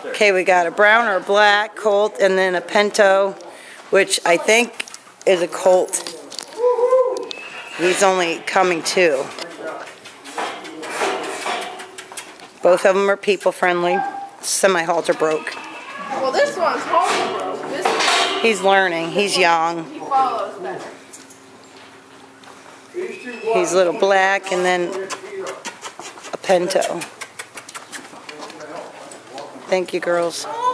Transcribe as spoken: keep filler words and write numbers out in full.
there. Okay, we got a brown or black colt, and then a pinto, which I think is a colt. He's only coming too. Both of them are people friendly. Semi-halter broke. Well, this one's halter broke. This one, He's learning. He's young. he follows better. He's a little black, and then a pinto. Thank you, girls.